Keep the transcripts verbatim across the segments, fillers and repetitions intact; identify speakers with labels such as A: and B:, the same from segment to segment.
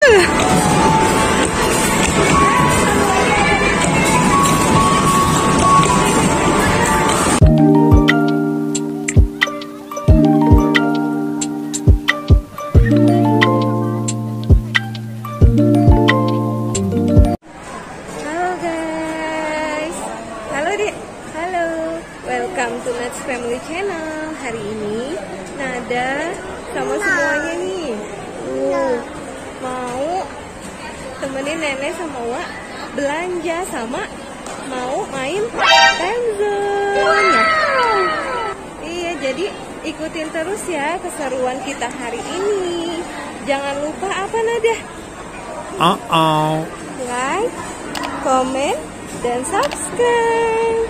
A: Welcome to Nats Family Channel. Hari ini Nada sama semuanya nih uh, mau temenin nenek sama Wak belanja sama mau main time zone ya. Iya, jadi ikutin terus ya keseruan kita hari ini. Jangan lupa apa Nada?
B: Uh-oh.
A: Like, comment, dan subscribe.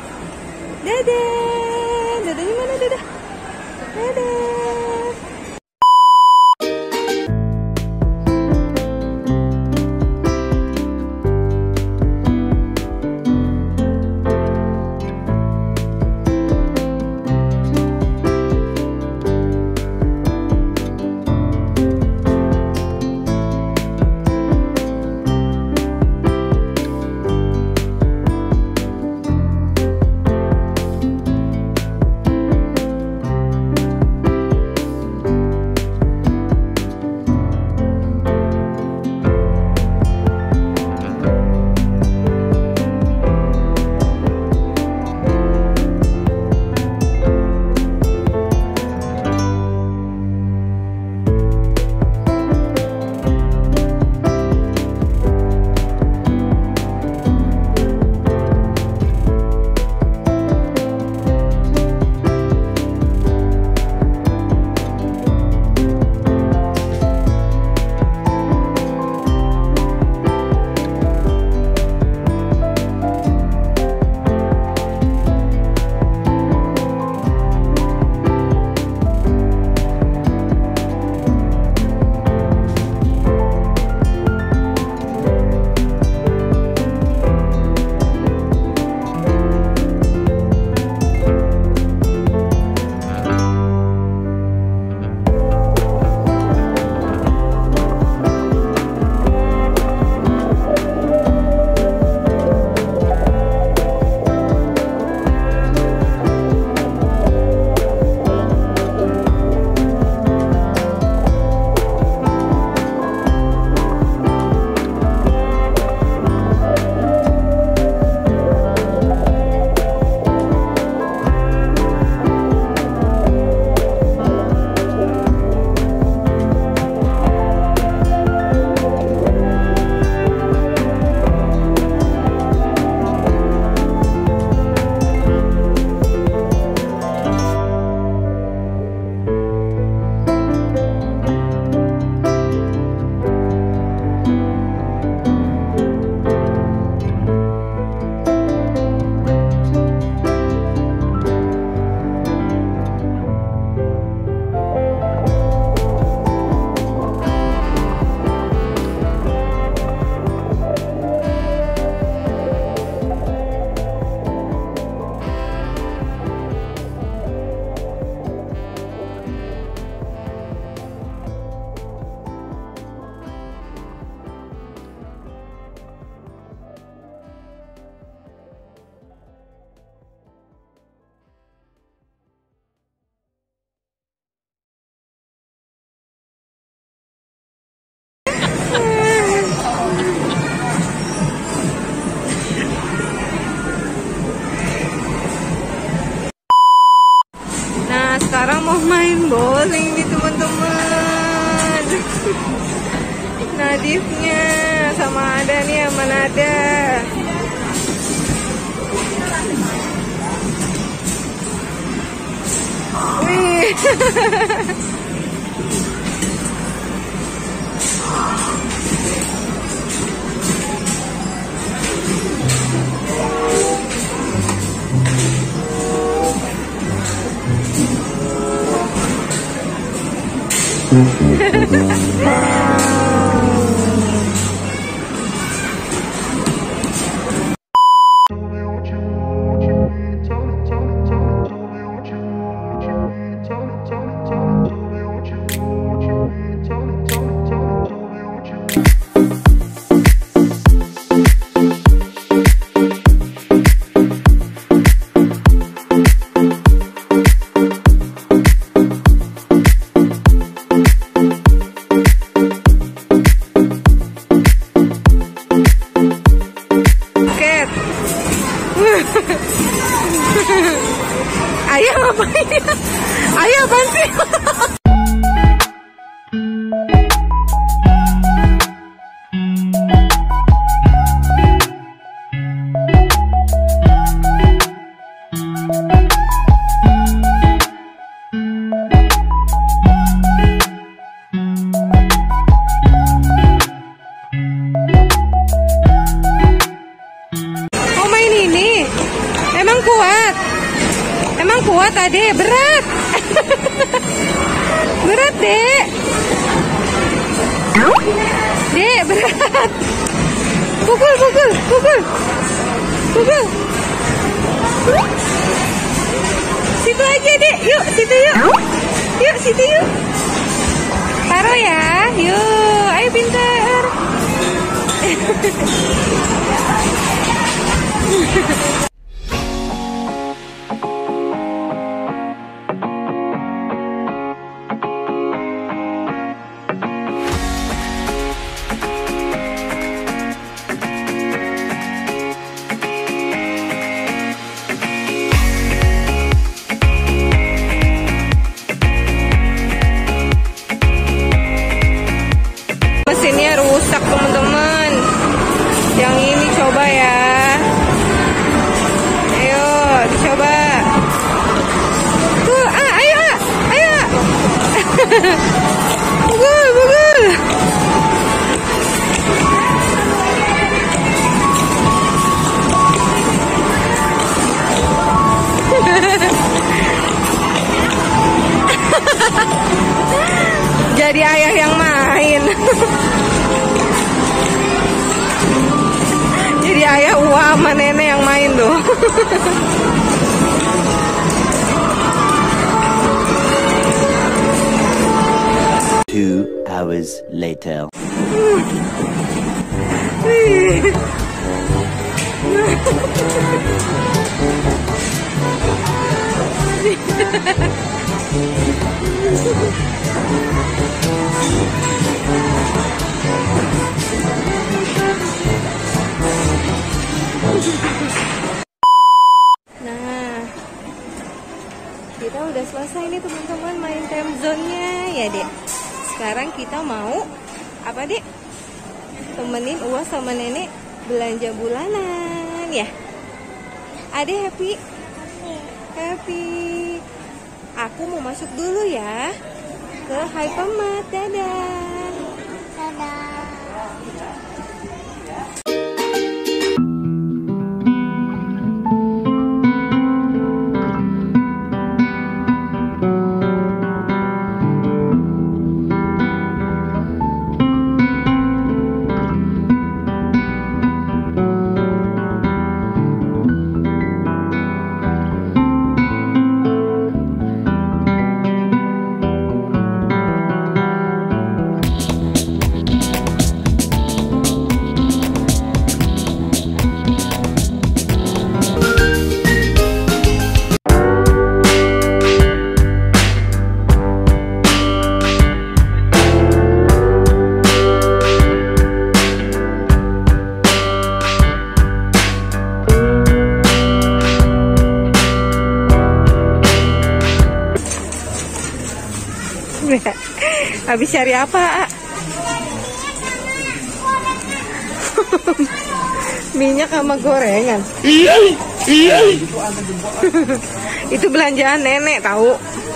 A: Dadah, dadanya mana dadah? Dadah. Sekarang mau main bowling nih teman-teman. Nadifnya sama Ada nih sama Nada. Wih. kuat adek, berat. Berat dek. Dek berat. Pukul, pukul, pukul. Pukul. Situ aja dek, yuk situ yuk. Yuk situ yuk. Taruh ya, yuk, ayo pintar. Mesinnya rusak teman-teman. Yang ini coba ya. Ayo dicoba. Tuh, ah, ayo, ah, ayo. Bugul, bugul. Jadi ayah yang main. Jadi ayah uang sama nenek yang main tuh.
C: Two hours later.
A: Nah, kita udah selesai nih teman-teman main time zone-nya ya dek. Sekarang kita mau apa dek? Temenin Uwas sama nenek belanja bulanan ya. Adek happy? Happy. Aku mau masuk dulu ya ke Hypermart. Dadah.
D: Dadah.
A: Habis cari apa? Minyak sama gorengan. Itu belanjaan nenek tahu.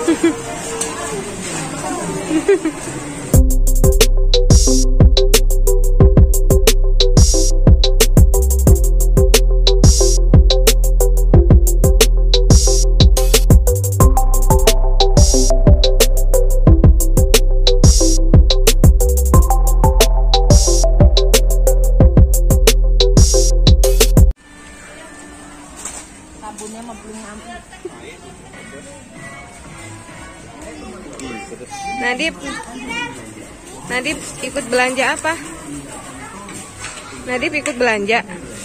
A: Nadip, Nadip ikut belanja apa? Nadip ikut belanja.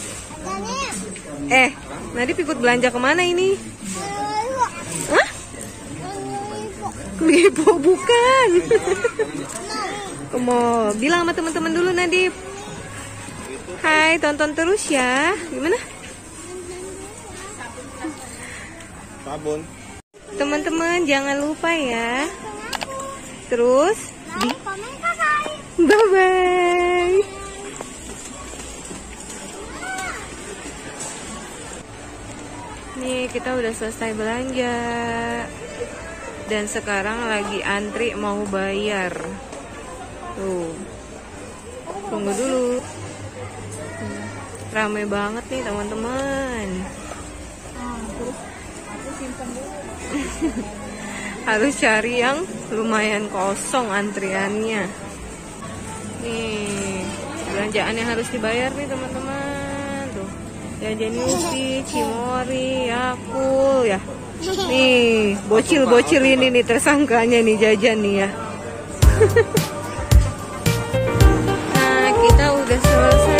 A: Eh, Nadip ikut belanja kemana ini? Hah? Lipo bukan. Ke mall. Bilang sama teman-teman dulu Nadip. Hai, tonton terus ya. Gimana?
B: Sabun.
A: Teman-teman jangan lupa ya. Terus di bye bye. Nih kita udah selesai belanja dan sekarang lagi antri mau bayar. Tuh, tunggu dulu. Rame banget nih teman-teman. Harus cari yang lumayan kosong antriannya. Nih, belanjaan yang harus dibayar nih teman-teman. Tuh, jajan Yupi, Cimori, Yakul ya. Nih, bocil-bocil ini nih tersangkanya nih jajan nih ya. Nah, kita udah selesai